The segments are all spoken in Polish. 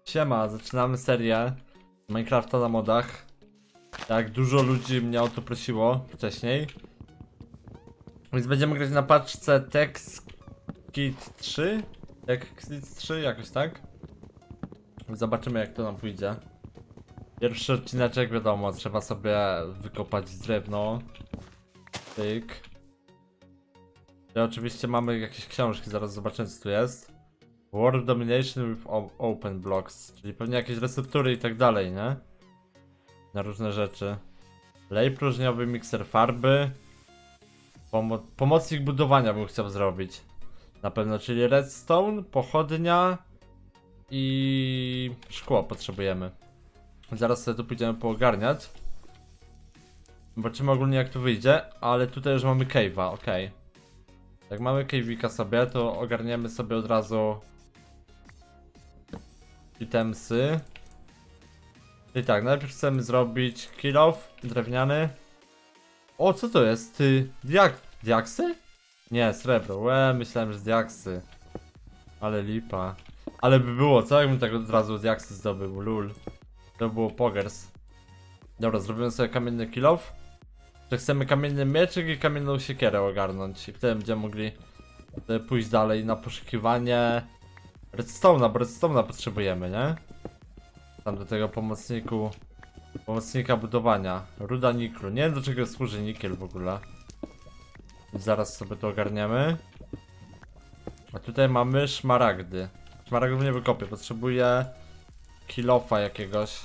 Siema, zaczynamy serię Minecrafta na modach. Jak dużo ludzi mnie o to prosiło wcześniej. Więc będziemy grać na paczce TextKit 3. TextKit 3, jakoś tak. Zobaczymy, jak to nam pójdzie. Pierwszy odcineczek, wiadomo, trzeba sobie wykopać drewno. Tyk. I oczywiście mamy jakieś książki, zaraz zobaczymy, co tu jest. World Domination with Open Blocks, czyli pewnie jakieś receptury i tak dalej, nie? Na różne rzeczy. Lej próżniowy, mikser farby. Pomocnik budowania bym chciał zrobić. Na pewno, czyli redstone, pochodnia i szkło potrzebujemy. Zaraz sobie tu pójdziemy poogarniać. Zobaczymy ogólnie, jak tu wyjdzie, ale tutaj już mamy cave'a, okej. Jak mamy cave'ika sobie, to ogarniemy sobie od razu itemsy. I tak, najpierw chcemy zrobić kill off drewniany. O, co to jest? Ty, diaksy? Nie, srebro. Myślałem, że diaksy. Ale lipa. Ale by było, co jakbym tak od razu diaksy zdobył, lul. To było pogers. Dobra, zrobimy sobie kamienny kill off. Że chcemy kamienny mieczyk i kamienną siekierę ogarnąć. I wtedy będziemy mogli pójść dalej na poszukiwanie redstone'a, bo redstone'a potrzebujemy, nie? Tam do tego pomocnika budowania. Ruda niklu. Nie wiem, do czego służy nikiel w ogóle. Zaraz sobie to ogarniemy. A tutaj mamy szmaragdy. Szmaragdów nie wykopię, potrzebuję kill-offa jakiegoś.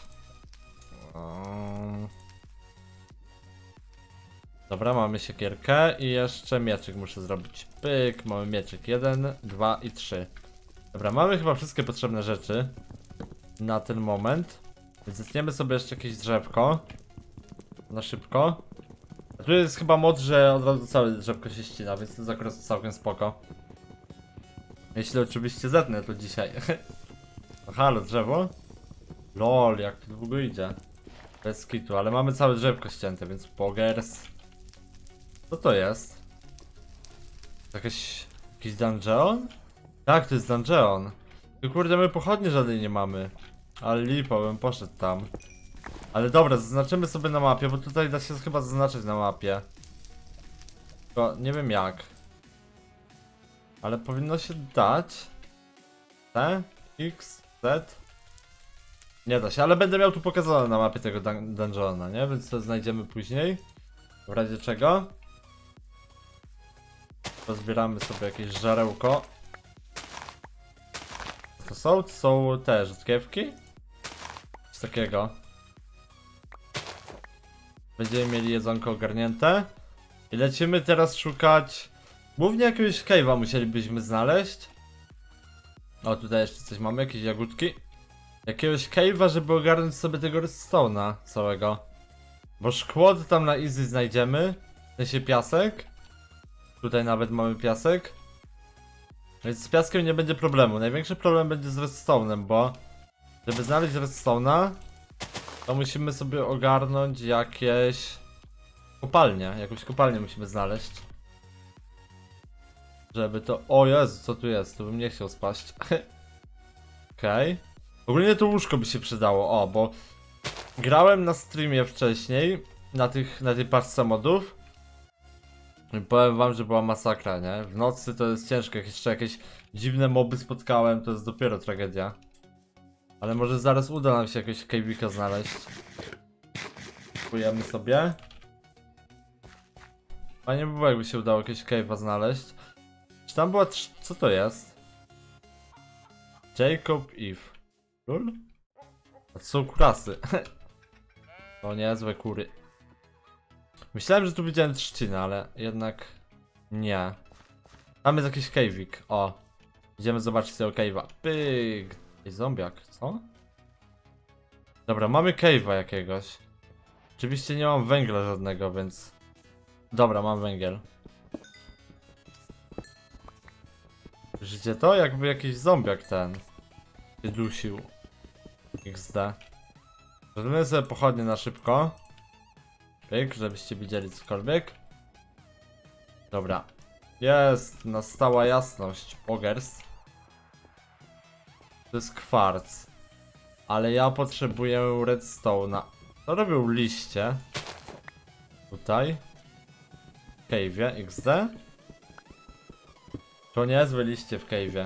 Dobra, mamy siekierkę i jeszcze mieczyk muszę zrobić. Pyk, mamy mieczyk 1, 2 i 3. Dobra, mamy chyba wszystkie potrzebne rzeczy na ten moment. Więc zetniemy sobie jeszcze jakieś drzewko. Na szybko. A tu jest chyba mod, że od razu całe drzewko się ścina, więc to jest akurat całkiem spoko. Jeśli oczywiście zetnę to dzisiaj. No halo, drzewo? Lol, jak to długo idzie. Bez kitu, ale mamy całe drzewko ścięte, więc pogers. Co to jest? Jakiś dungeon? Tak, to jest dungeon. I kurde, my pochodnie żadnej nie mamy. Ale lipa, bym poszedł tam. Ale dobra, zaznaczymy sobie na mapie, bo tutaj da się chyba zaznaczyć na mapie. Tylko nie wiem jak. Ale powinno się dać. T, X, Z. Nie da się, ale będę miał tu pokazane na mapie tego dungeona, nie? Więc to znajdziemy później. W razie czego. Pozbieramy sobie jakieś żarełko. To są te rzutkiewki? Coś takiego. Będziemy mieli jedzonko ogarnięte. I lecimy teraz szukać. Głównie jakiegoś cave'a musielibyśmy znaleźć. O, tutaj jeszcze coś mamy, jakieś jagódki. Jakiegoś cave'a, żeby ogarnąć sobie tego redstone'a całego. Bo szkło to tam na easy znajdziemy. W sensie piasek. Tutaj nawet mamy piasek. Więc z piaskiem nie będzie problemu. Największy problem będzie z redstone'em, bo żeby znaleźć redstone'a, to musimy sobie ogarnąć jakieś kopalnie. Jakąś kopalnię musimy znaleźć. Żeby to... O Jezu, co tu jest? Tu bym nie chciał spaść. Okej. Ogólnie to łóżko by się przydało. O, bo grałem na streamie wcześniej na tej paczce modów. I powiem wam, że była masakra, nie? W nocy to jest ciężko, jak jeszcze jakieś dziwne moby spotkałem, to jest dopiero tragedia. Ale może zaraz uda nam się jakiegoś cave'ika znaleźć. Kupujemy sobie. Fajnie by było, jakby się udało jakiegoś cave'a znaleźć. Czy tam była... Co to jest? Jacob Eve. Lul? A to są kurasy. To niezłe kury. Myślałem, że tu widziałem trzcinę, ale jednak nie. Tam jest jakiś cave'ik. O. Idziemy zobaczyć tego cave'a. Pyk. Jest zombiak, co? Dobra, mamy cave'a jakiegoś. Oczywiście nie mam węgla żadnego, więc... Dobra, mam węgiel. Widzicie to? Jakby jakiś zombiak ten się dusił. XD. Zrobimy sobie pochodnie na szybko. Pyk, żebyście widzieli cokolwiek. Dobra. Jest, nastała jasność. Pogers. To jest kwarc. Ale ja potrzebuję redstone'a. To robią liście. Tutaj. W cave'ie, XD. To niezłe liście w cave'ie.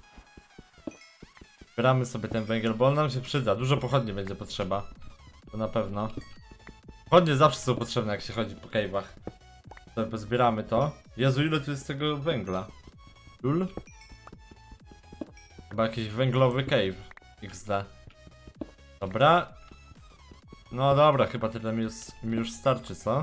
Zbieramy sobie ten węgiel, bo on nam się przyda. Dużo pochodni będzie potrzeba. To na pewno. Pochodnie zawsze są potrzebne, jak się chodzi po cave'ach. To pozbieramy to. Jezu, ile tu jest tego węgla? Lul? Chyba jakiś węglowy cave. XD. Dobra. No dobra, chyba tyle mi już starczy, co?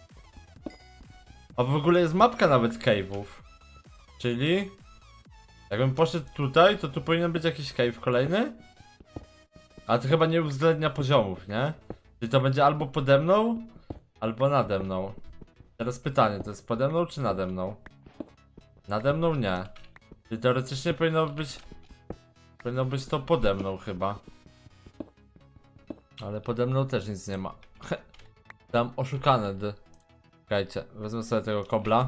A w ogóle jest mapka nawet cave'ów. Czyli... Jakbym poszedł tutaj, to tu powinien być jakiś cave kolejny? Ale to chyba nie uwzględnia poziomów, nie? Czyli to będzie albo pode mną, albo nade mną. Teraz pytanie, to jest pode mną czy nade mną? Nade mną nie. Czyli teoretycznie powinno być to pode mną chyba. Ale pode mną też nic nie ma. Tam oszukane. Czekajcie, wezmę sobie tego kobla.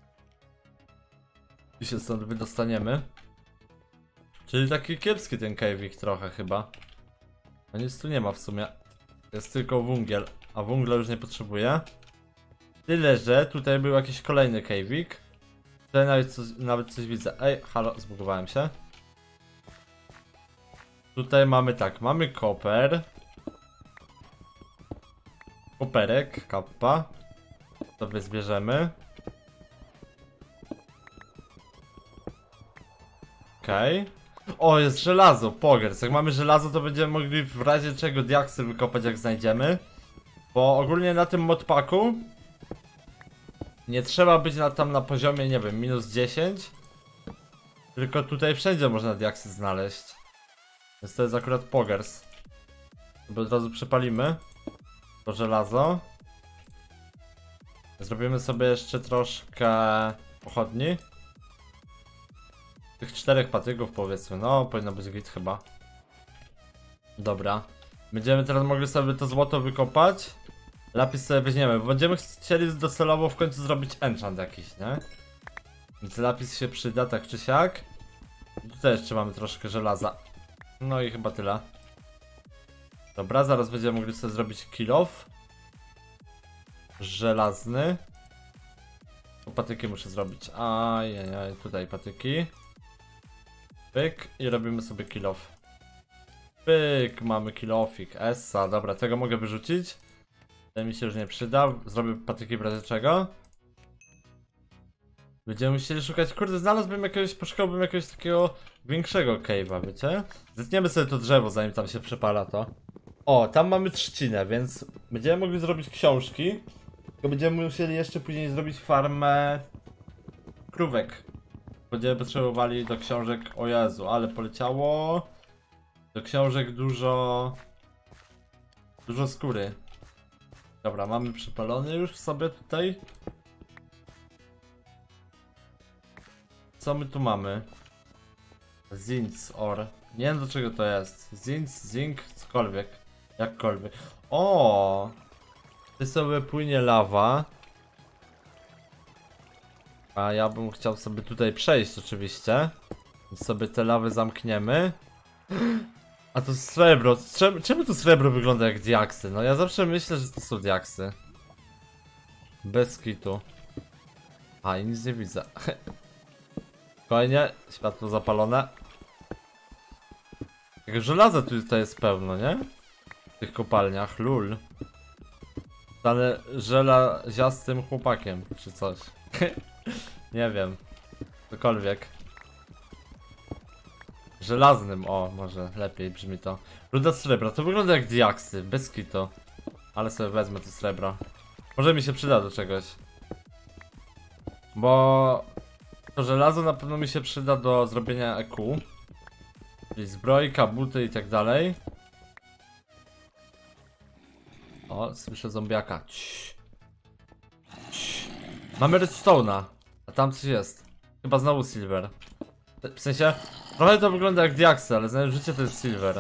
I się stąd wydostaniemy. Czyli taki kiepski ten cave'ik trochę chyba. A nic tu nie ma w sumie. Jest tylko węgiel, a węgla już nie potrzebuję. Tyle, że tutaj był jakiś kolejny cave'ik. Tutaj nawet coś widzę. Ej, halo, zbugowałem się. Tutaj mamy tak, mamy koper. Koperek, kappa. Sobie zbierzemy. Okej. O, jest żelazo, pogers. Jak mamy żelazo, to będziemy mogli w razie czego diaksy wykopać, jak znajdziemy. Bo ogólnie na tym modpacku nie trzeba być tam na poziomie, nie wiem, minus 10. Tylko tutaj wszędzie można diaksy znaleźć. Więc to jest akurat pogers. Bo od razu przepalimy to żelazo. Zrobimy sobie jeszcze troszkę pochodni. Tych 4 patyków powiedzmy, no powinno być git chyba. Dobra. Będziemy teraz mogli sobie to złoto wykopać. Lapis sobie weźmiemy, bo będziemy chcieli docelowo w końcu zrobić enchant jakiś, nie? Więc lapis się przyda tak czy siak. I tutaj jeszcze mamy troszkę żelaza. No i chyba tyle. Dobra, zaraz będziemy mogli sobie zrobić kill off. Żelazny. O, patyki muszę zrobić. Ajajaj, tutaj patyki. Pyk i robimy sobie kill off. Pyk, mamy kill offik. Essa, dobra, tego mogę wyrzucić. Ten mi się już nie przyda. Zrobię patyki w razie czego. Będziemy musieli szukać, kurde, znalazłbym jakiegoś, poszukałbym jakiegoś takiego większego cave'a, wiecie? Zetniemy sobie to drzewo, zanim tam się przepala to. O, tam mamy trzcinę, więc będziemy mogli zrobić książki. Tylko będziemy musieli jeszcze później zrobić farmę krówek. Będziemy potrzebowali do książek, o Jezu, ale poleciało. Do książek dużo skóry. Dobra, mamy przypalony już sobie tutaj. Co my tu mamy? Zinc or. Nie wiem do czego to jest. Zinc, zinc, cokolwiek. Jakkolwiek. O! Ty sobie płynie lawa. A ja bym chciał sobie tutaj przejść oczywiście. Więc sobie te lawy zamkniemy. A to srebro. Czemu to srebro wygląda jak diaksy? No ja zawsze myślę, że to są diaksy. Bez kitu. A i nic nie widzę. Spokojnie, światło zapalone. Jak żelaza tutaj jest pełno, nie? W tych kopalniach, lul. Stanę żelaziastym chłopakiem, czy coś. Nie wiem. Cokolwiek. Żelaznym, o, może lepiej brzmi to. Ruda srebra, to wygląda jak diaksy, bez kitu. Ale sobie wezmę to srebro. Może mi się przyda do czegoś. Bo to żelazo na pewno mi się przyda do zrobienia EQ. Czyli zbrojka, buty i tak dalej. O, słyszę zombiaka. Cii. Cii. Mamy redstone'a. A tam coś jest. Chyba znowu silver. W sensie, trochę to wygląda jak diaksy, ale znając życie to jest silver.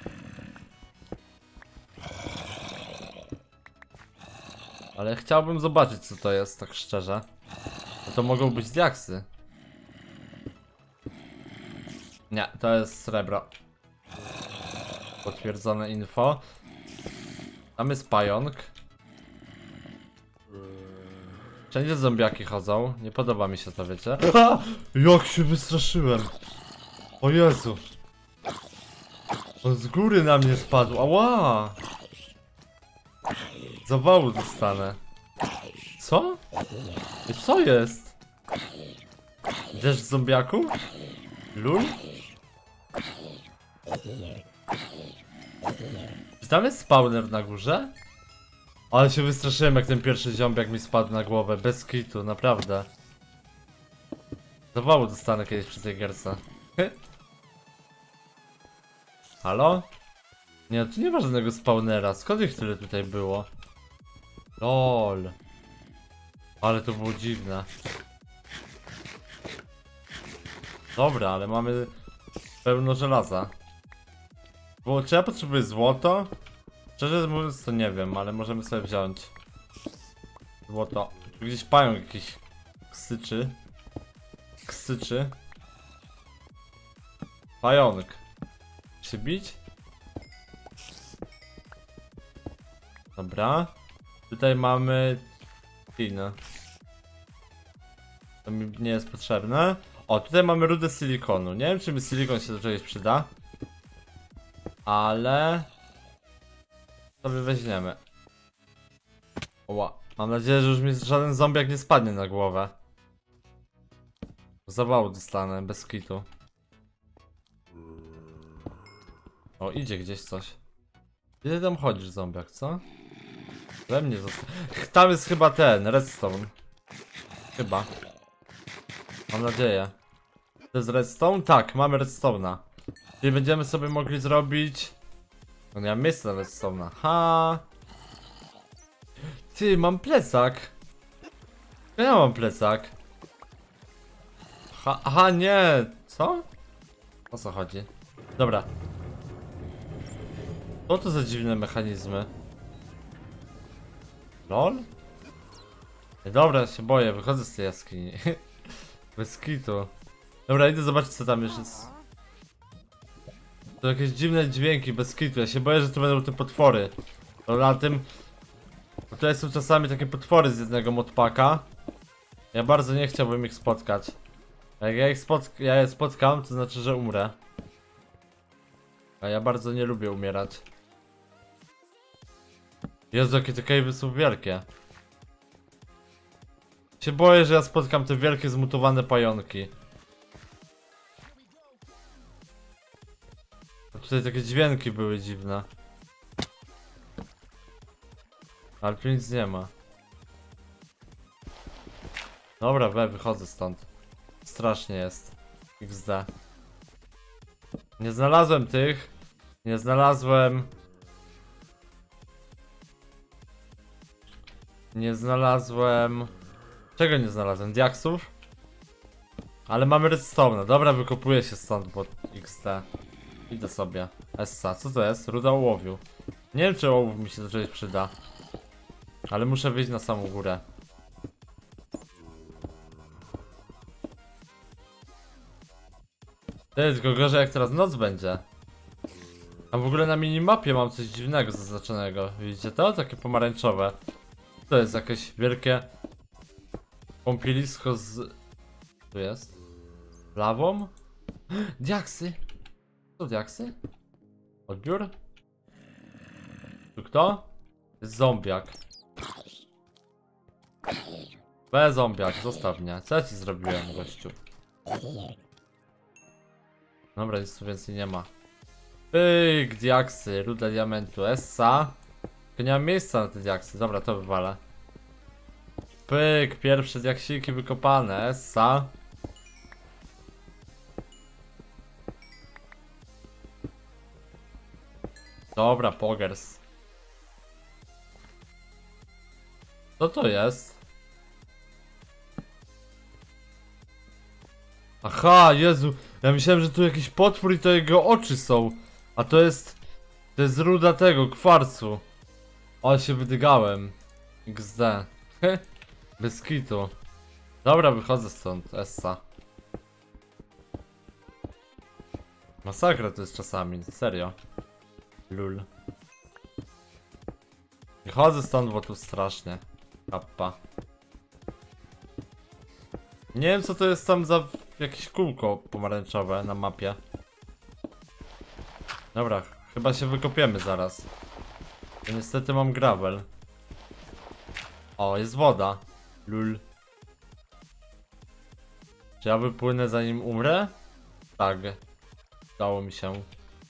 Ale chciałbym zobaczyć co to jest, tak szczerze. No to mogą być diaksy. Nie, to jest srebro. Potwierdzone info. Tam jest pająk. Wszędzie zombiaki chodzą. Nie podoba mi się to, wiecie? Jak się wystraszyłem. O Jezu. On z góry na mnie spadł. Ała. Zawału dostanę. Co? I co jest? Deszcz zombiaku? Lul? Czy tam jest spawner na górze? Ale się wystraszyłem, jak ten pierwszy zombiak mi spadł na głowę. Bez kitu, naprawdę. Zawału dostanę kiedyś przy tej gierce. Halo? Nie, tu nie ma żadnego spawnera. Skąd ich tyle tutaj było? LOL. Ale to było dziwne. Dobra, ale mamy pełno żelaza. Bo czy ja potrzebuję złoto? Szczerze mówiąc to nie wiem, ale możemy sobie wziąć złoto. Tu gdzieś pająk jakiś ksyczy. Ksyczy. Pająk. Czy bić? Dobra. Tutaj mamy tinę. To mi nie jest potrzebne. O, tutaj mamy rudę silikonu. Nie wiem, czy mi silikon się do czegoś przyda. Ale sobie weźmiemy. Oła. Mam nadzieję, że już mi żaden zombiak nie spadnie na głowę. Zawału dostanę, bez kitu. O, idzie gdzieś coś. Gdzie tam chodzisz, zombiak, co? We mnie został. Tam jest chyba ten, redstone. Chyba. Mam nadzieję. To jest redstone? Tak, mamy redstone'a. Czyli będziemy sobie mogli zrobić... No nie mam miejsca na redstone'a. Ha. Ty, mam plecak. Ja mam plecak. Aha, nie. Co? O co chodzi? Dobra. Co to za dziwne mechanizmy? LOL? Dobra, się boję, wychodzę z tej jaskini. Bez kitu. Dobra, idę zobaczyć, co tam już jest. To jakieś dziwne dźwięki, bez kitu. Ja się boję, że to będą te potwory. No na tym... Bo tutaj są czasami takie potwory z jednego modpaka. Ja bardzo nie chciałbym ich spotkać. Jak ja je spotkam, to znaczy, że umrę. A ja bardzo nie lubię umierać. Jezu, jakie te cave'y są wielkie. Się boję, że ja spotkam te wielkie zmutowane pająki. A tutaj takie dźwięki były dziwne. Ale tu nic nie ma. Dobra, wychodzę stąd. Strasznie jest. XD. Nie znalazłem tych. Nie znalazłem. Nie znalazłem. Czego nie znalazłem? Diaksów? Ale mamy redstone. Dobra, wykopuję się stąd, bo XD. Idę sobie. Essa, co to jest? Ruda ołowiu. Nie wiem, czy ołów mi się do czegoś przyda. Ale muszę wyjść na samą górę. Tylko gorzej, jak teraz noc będzie. A w ogóle na minimapie mam coś dziwnego zaznaczonego. Widzicie to? Takie pomarańczowe. To jest jakieś wielkie kąpielisko z... Tu jest? Lawą? Diaksy! Co diaksy? Odbiór? Tu kto? Jest zombiak. Zombiak, zostaw mnie. Co ja ci zrobiłem, gościu? Dobra, nic tu więcej nie ma. Pyk, diaksy, ruda diamentu, essa. Tylko nie mam miejsca na te diaksy, dobra, to wywalę. Pyk, pierwsze diaksiki wykopane, essa. Dobra, pogers. Co to jest? Aha, Jezu, ja myślałem, że tu jakiś potwór i to jego oczy są. A to jest... To jest ruda tego, kwarcu. O, się wydygałem. XD. Bez kitu. Dobra, wychodzę stąd, essa. Masakra to jest czasami, serio. Lul. Chodzę stąd, bo tu strasznie. Kappa. Nie wiem co to jest tam za jakieś kółko pomarańczowe na mapie. Dobra, chyba się wykopiemy zaraz. Ja niestety mam gravel. O, jest woda. Lul. Czy ja wypłynę zanim umrę? Tak. Udało mi się.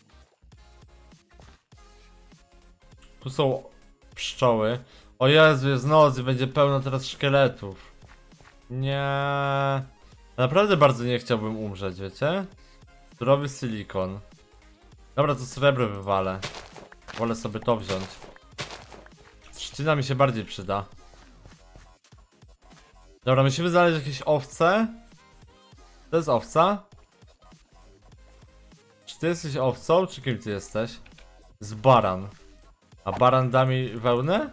Tu są pszczoły. O Jezu, jest noc i będzie pełno teraz szkieletów. Nie. Naprawdę bardzo nie chciałbym umrzeć, wiecie? Surowy silikon. Dobra, to srebro wywalę. Wolę sobie to wziąć. Trzcina mi się bardziej przyda. Dobra, musimy znaleźć jakieś owce. To jest owca? Czy ty jesteś owcą, czy kim ty jesteś? Z baran. A baran da mi wełnę?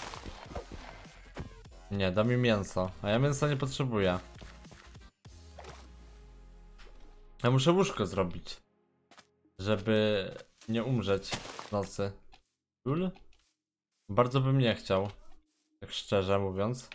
Nie, da mi mięso. A ja mięsa nie potrzebuję. Ja muszę łóżko zrobić. Żeby nie umrzeć w nocy. Lul? Bardzo bym nie chciał. Tak szczerze mówiąc.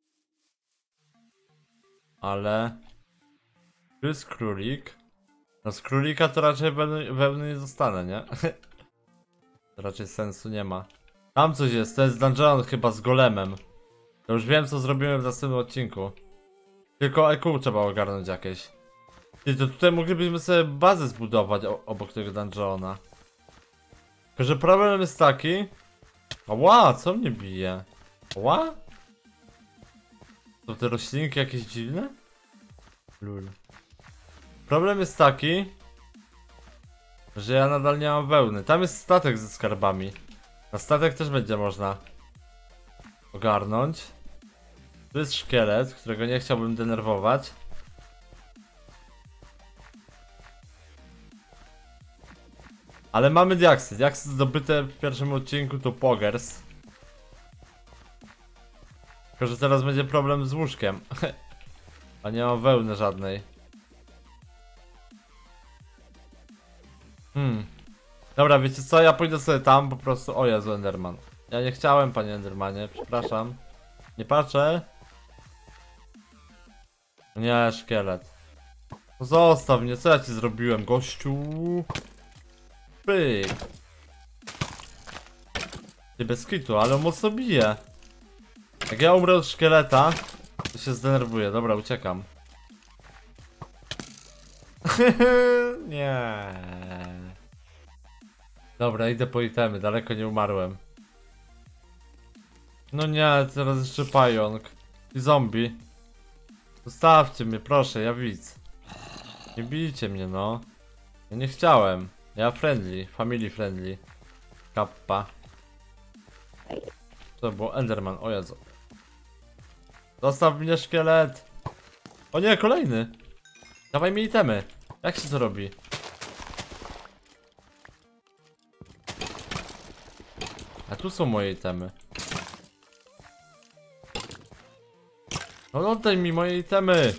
Ale... Tu jest królik. No z królika to raczej wełny nie zostanę, nie? To raczej sensu nie ma. Tam coś jest, to jest dungeon chyba z golemem. To już wiem co zrobimy w następnym odcinku. Tylko EQ trzeba ogarnąć jakieś. I to tutaj moglibyśmy sobie bazę zbudować obok tego dungeona. Tylko że problem jest taki... Ła, co mnie bije? Ła? To te roślinki jakieś dziwne? Lul. Problem jest taki, że ja nadal nie mam wełny. Tam jest statek ze skarbami. Na statek też będzie można ogarnąć. Tu jest szkielet, którego nie chciałbym denerwować. Ale mamy diaksy. Diaksy zdobyte w pierwszym odcinku to Poggers. Tylko że teraz będzie problem z łóżkiem. A nie mam wełny żadnej. Dobra, wiecie co? Ja pójdę sobie tam po prostu. O Jezu, Enderman. Ja nie chciałem, panie Endermanie, przepraszam. Nie patrzę. Nie, szkielet. Zostaw mnie, co ja ci zrobiłem, gościu? Pyk. Nie bez kitu, ale on mocno bije. Jak ja umrę od szkieleta, to się zdenerwuję. Dobra, uciekam. Nie. Dobra, idę po itemy, daleko nie umarłem. No nie, teraz jeszcze pająk. I zombie. Zostawcie mnie, proszę, ja widz. Nie bijcie mnie, no. Ja nie chciałem. Ja friendly, family friendly. Kappa. To było Enderman, o Jezu. Zostaw mnie, szkielet. O nie, kolejny. Dawaj mi itemy. Jak się to robi? A tu są moje itemy. No oddaj mi moje itemy.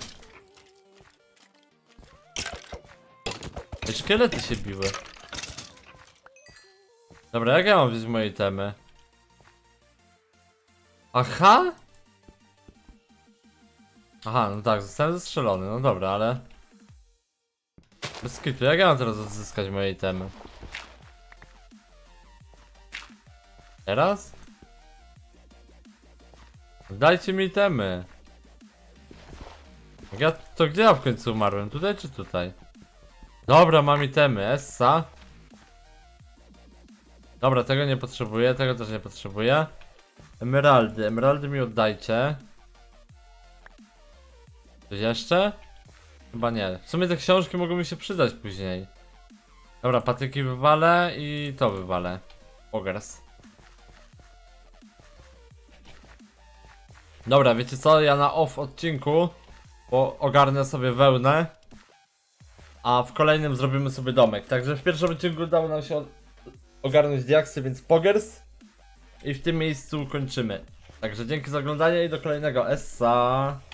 Te szkielety się biły. Dobra, jak ja mam wziąć moje itemy? Aha? Aha, no tak, zostałem zestrzelony, no dobra, ale... Bez kitu, jak ja mam teraz odzyskać moje itemy? Teraz? Dajcie mi itemy. To gdzie ja w końcu umarłem? Tutaj czy tutaj? Dobra, mam itemy, Essa. Dobra, tego nie potrzebuję, tego też nie potrzebuję. Emeraldy, emeraldy mi oddajcie. Coś jeszcze? Chyba nie. W sumie te książki mogą mi się przydać później. Dobra, patyki wywalę i to wywalę. Poggers. Dobra, wiecie co? Ja na off odcinku ogarnę sobie wełnę. A w kolejnym zrobimy sobie domek. Także w pierwszym odcinku udało nam się ogarnąć diaksy, więc Poggers. I w tym miejscu kończymy. Także dzięki za oglądanie i do kolejnego. Essa.